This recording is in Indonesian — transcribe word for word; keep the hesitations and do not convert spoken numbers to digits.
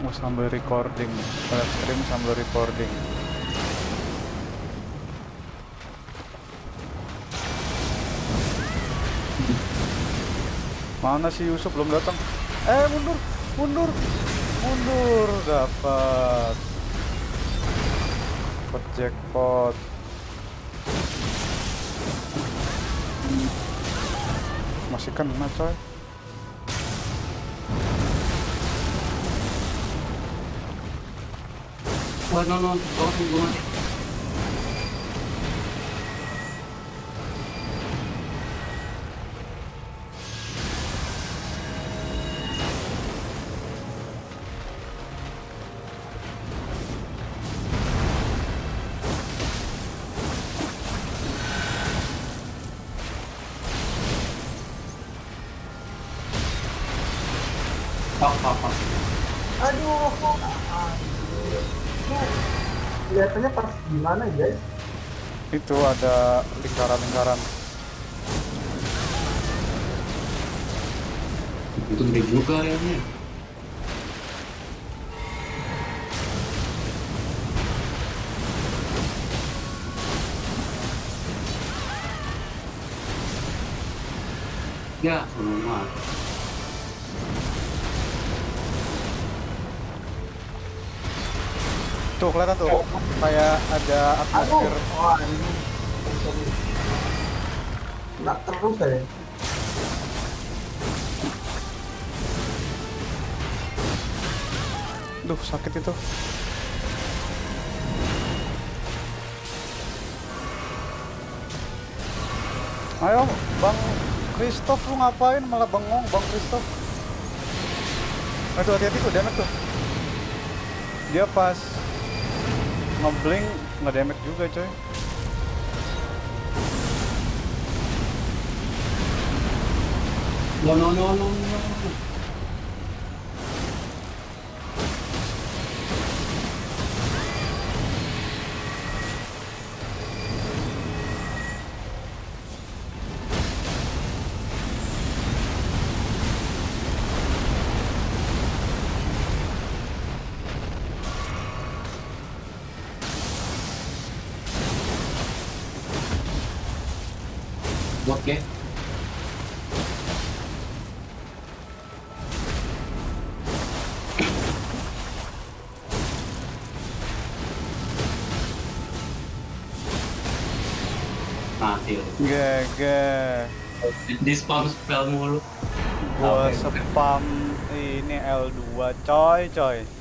Mau sambil recording, live stream sambil recording. Mana si Yusuf belum datang? Eh mundur, mundur, mundur, dapat, dapat jackpot. Masih kena coy. Wah, no, no, oh, gue mati. Pak, pak, pak. Aduh, kok kelihatannya pas gimana guys? Itu ada lingkaran-lingkaran. Itu gede juga areanya. Ya, semua. Tuh kelihatan tuh, kayak ada Aduh, atmosfer. wah ini nggak terus ya. Duh sakit itu. Ayo Bang Christoph, lu ngapain malah bengong Bang Christoph? Aduh hati-hati tuh, damage tuh. Dia pas ngeblink nge-damage juga coy. No, no, no, no, no. Oke. Mati. G G. Di spam spell mulu. Gua Oke. spam ini L dua coy coy.